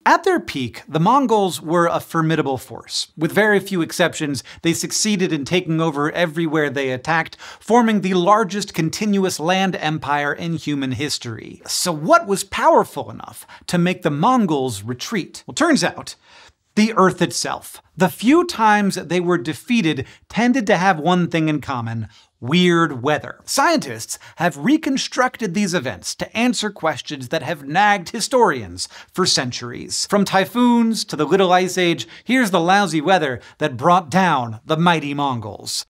At their peak, the Mongols were a formidable force. With very few exceptions, they succeeded in taking over everywhere they attacked, forming the largest continuous land empire in human history. So what was powerful enough to make the Mongols retreat? Well, turns out, the Earth itself. The few times they were defeated tended to have one thing in common: weird weather. Scientists have reconstructed these events to answer questions that have nagged historians for centuries. From typhoons to the Little Ice Age, here's the lousy weather that brought down the mighty Mongols.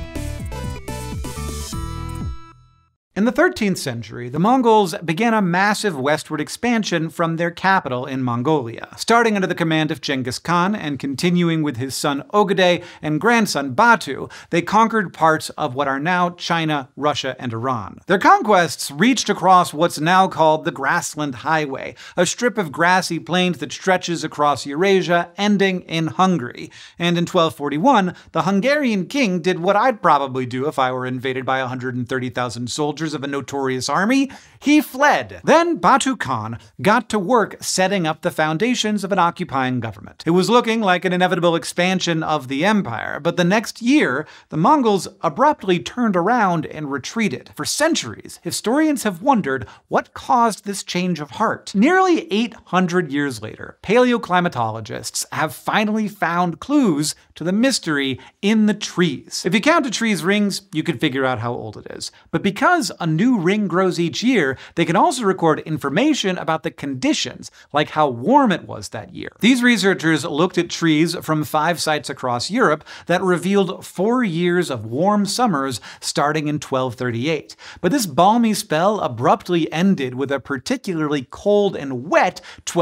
In the 13th century, the Mongols began a massive westward expansion from their capital in Mongolia. Starting under the command of Genghis Khan and continuing with his son Ogedei and grandson Batu, they conquered parts of what are now China, Russia, and Iran. Their conquests reached across what's now called the Grassland Highway, a strip of grassy plains that stretches across Eurasia, ending in Hungary. And in 1241, the Hungarian king did what I'd probably do if I were invaded by 130,000 soldiers of a notorious army. He fled. Then Batu Khan got to work setting up the foundations of an occupying government. It was looking like an inevitable expansion of the empire, but the next year, the Mongols abruptly turned around and retreated. For centuries, historians have wondered what caused this change of heart. Nearly 800 years later, paleoclimatologists have finally found clues to the mystery in the trees. If you count a tree's rings, you can figure out how old it is. But because a new ring grows each year, they can also record information about the conditions, like how warm it was that year. These researchers looked at trees from 5 sites across Europe that revealed 4 years of warm summers starting in 1238. But this balmy spell abruptly ended with a particularly cold and wet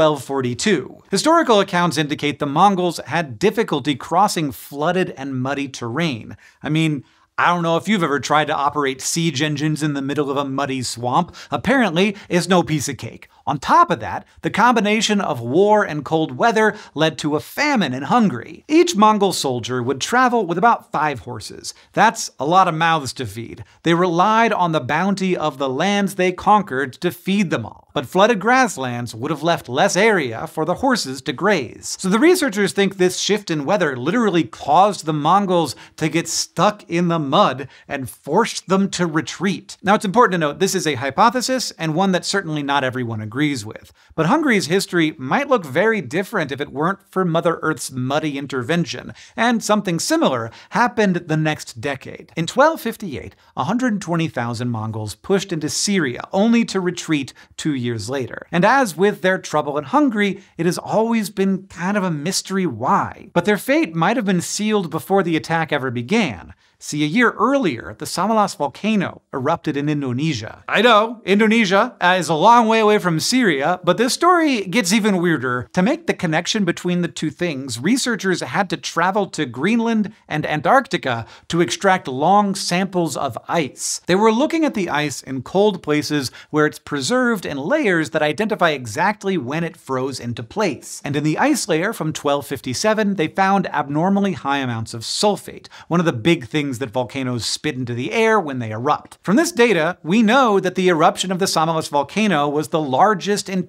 1242. Historical accounts indicate the Mongols had difficulty crossing flooded and muddy terrain. I mean, I don't know if you've ever tried to operate siege engines in the middle of a muddy swamp. Apparently, it's no piece of cake. On top of that, the combination of war and cold weather led to a famine in Hungary. Each Mongol soldier would travel with about 5 horses. That's a lot of mouths to feed. They relied on the bounty of the lands they conquered to feed them all. But flooded grasslands would have left less area for the horses to graze. So the researchers think this shift in weather literally caused the Mongols to get stuck in the mud and forced them to retreat. Now, it's important to note this is a hypothesis and one that certainly not everyone agrees with. But Hungary's history might look very different if it weren't for Mother Earth's muddy intervention, and something similar happened the next decade. In 1258, 120,000 Mongols pushed into Syria, only to retreat 2 years later. And as with their trouble in Hungary, it has always been kind of a mystery why. But their fate might have been sealed before the attack ever began. See, a year earlier, the Samalas volcano erupted in Indonesia. I know, Indonesia is a long way away from Syria, but this story gets even weirder. To make the connection between the two things, researchers had to travel to Greenland and Antarctica to extract long samples of ice. They were looking at the ice in cold places where it's preserved in layers that identify exactly when it froze into place. And in the ice layer from 1257, they found abnormally high amounts of sulfate, one of the big things that volcanoes spit into the air when they erupt. From this data, we know that the eruption of the Samalas volcano was the largest in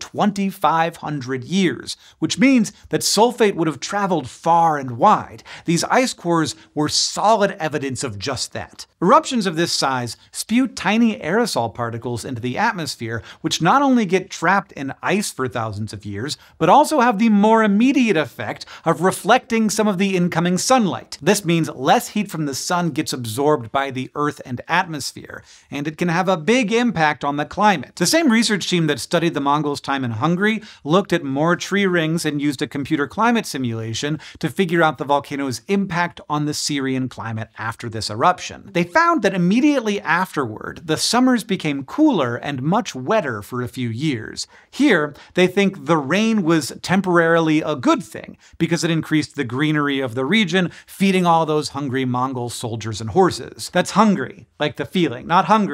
2,500 years, which means that sulfate would have traveled far and wide. These ice cores were solid evidence of just that. Eruptions of this size spew tiny aerosol particles into the atmosphere, which not only get trapped in ice for thousands of years, but also have the more immediate effect of reflecting some of the incoming sunlight. This means less heat from the sun gets absorbed by the Earth and atmosphere, and it can have a big impact on the climate. The same research team that studied the Mongols' time in Hungary looked at more tree rings and used a computer climate simulation to figure out the volcano's impact on the Syrian climate after this eruption. They found that immediately afterward, the summers became cooler and much wetter for a few years. Here, they think the rain was temporarily a good thing because it increased the greenery of the region, feeding all those hungry Mongol soldiers and horses. That's hungry, like the feeling, not hungry,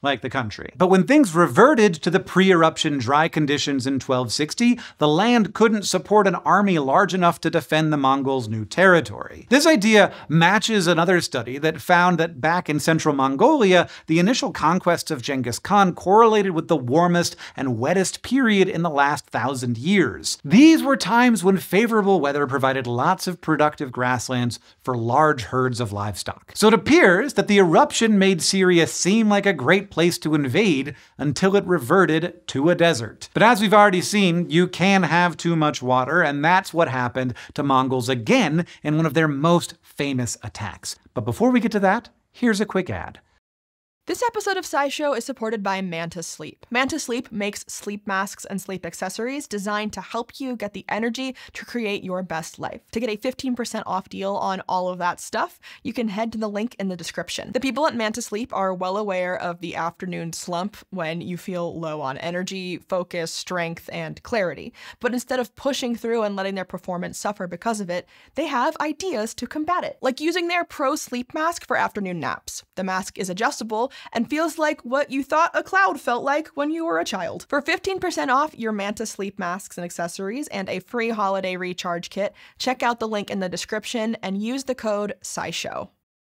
like the country. But when things reverted to the pre-eruption dry conditions in 1260, the land couldn't support an army large enough to defend the Mongols' new territory. This idea matches another study that found that back in central Mongolia, the initial conquests of Genghis Khan correlated with the warmest and wettest period in the last 1,000 years. These were times when favorable weather provided lots of productive grasslands for large herds of livestock. So it appears that the eruption made Syria seem like a great place to invade until it reverted to a desert. But as we've already seen, you can have too much water, and that's what happened to Mongols again in one of their most famous attacks. But before we get to that, here's a quick ad. This episode of SciShow is supported by Manta Sleep. Manta Sleep makes sleep masks and sleep accessories designed to help you get the energy to create your best life. To get a 15% off deal on all of that stuff, you can head to the link in the description. The people at Manta Sleep are well aware of the afternoon slump when you feel low on energy, focus, strength, and clarity. But instead of pushing through and letting their performance suffer because of it, they have ideas to combat it, like using their Pro Sleep Mask for afternoon naps. The mask is adjustable and feels like what you thought a cloud felt like when you were a child. For 15% off your Manta Sleep masks and accessories and a free holiday recharge kit, check out the link in the description and use the code SciShow.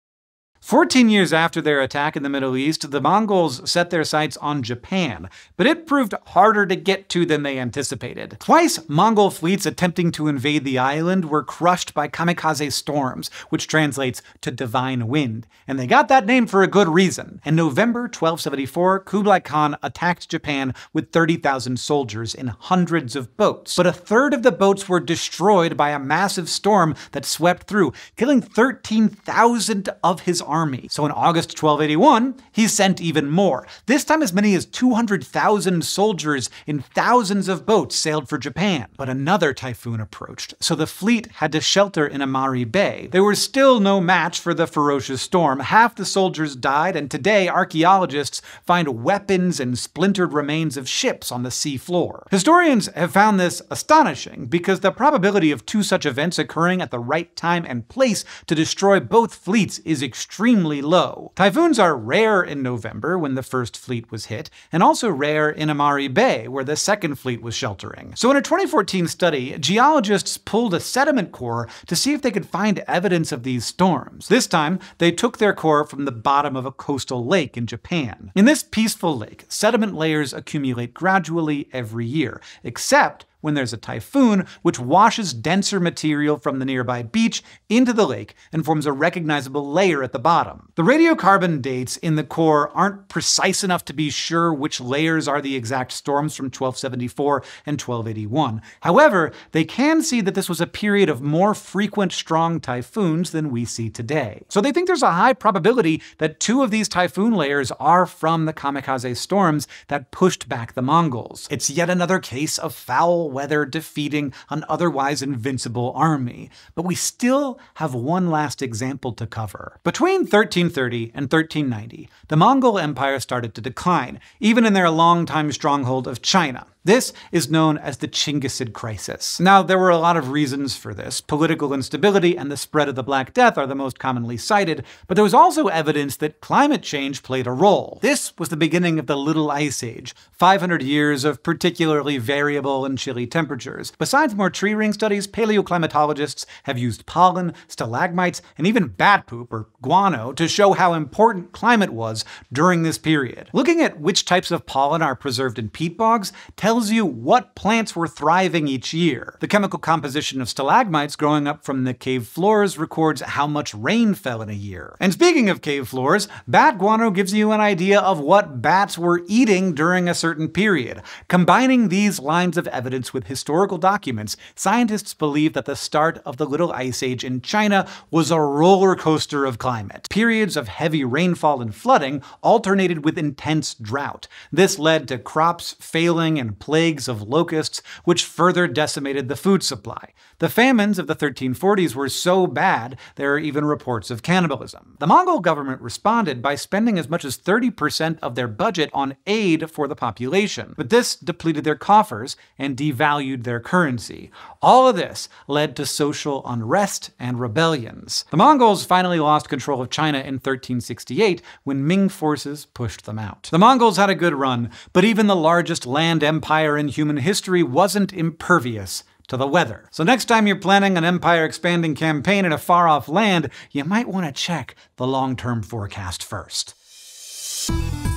14 years after their attack in the Middle East, the Mongols set their sights on Japan, but it proved harder to get to than they anticipated. Twice, Mongol fleets attempting to invade the island were crushed by kamikaze storms, which translates to divine wind, and they got that name for a good reason. In November 1274, Kublai Khan attacked Japan with 30,000 soldiers in hundreds of boats, but a third of the boats were destroyed by a massive storm that swept through, killing 13,000 of his army. So in August 1281, he sent even more. This time as many as 200,000 soldiers in thousands of boats sailed for Japan. But another typhoon approached, so the fleet had to shelter in Amari Bay. They were still no match for the ferocious storm. Half the soldiers died, and today archaeologists find weapons and splintered remains of ships on the sea floor. Historians have found this astonishing because the probability of two such events occurring at the right time and place to destroy both fleets is extremely low. Typhoons are rare in November, when the first fleet was hit, and also rare in Amari Bay, where the second fleet was sheltering. So in a 2014 study, geologists pulled a sediment core to see if they could find evidence of these storms. This time, they took their core from the bottom of a coastal lake in Japan. In this peaceful lake, sediment layers accumulate gradually every year, except when there's a typhoon, which washes denser material from the nearby beach into the lake and forms a recognizable layer at the bottom. The radiocarbon dates in the core aren't precise enough to be sure which layers are the exact storms from 1274 and 1281. However, they can see that this was a period of more frequent strong typhoons than we see today. So they think there's a high probability that two of these typhoon layers are from the kamikaze storms that pushed back the Mongols. It's yet another case of foul weather defeating an otherwise invincible army. But we still have one last example to cover. Between 1330 and 1390, the Mongol Empire started to decline, even in their longtime stronghold of China. This is known as the Chinggisid crisis. Now, there were a lot of reasons for this. Political instability and the spread of the Black Death are the most commonly cited, but there was also evidence that climate change played a role. This was the beginning of the Little Ice Age, 500 years of particularly variable and chilly temperatures. Besides more tree ring studies, paleoclimatologists have used pollen, stalagmites, and even bat poop, or guano, to show how important climate was during this period. Looking at which types of pollen are preserved in peat bogs tells you what plants were thriving each year. The chemical composition of stalagmites growing up from the cave floors records how much rain fell in a year. And speaking of cave floors, bat guano gives you an idea of what bats were eating during a certain period. Combining these lines of evidence with historical documents, scientists believe that the start of the Little Ice Age in China was a roller coaster of climate. Periods of heavy rainfall and flooding alternated with intense drought. This led to crops failing and plagues of locusts, which further decimated the food supply. The famines of the 1340s were so bad, there are even reports of cannibalism. The Mongol government responded by spending as much as 30% of their budget on aid for the population, but this depleted their coffers and devalued their currency. All of this led to social unrest and rebellions. The Mongols finally lost control of China in 1368 when Ming forces pushed them out. The Mongols had a good run, but even the largest land empire in human history wasn't impervious to the weather. So next time you're planning an empire-expanding campaign in a far-off land, you might want to check the long-term forecast first.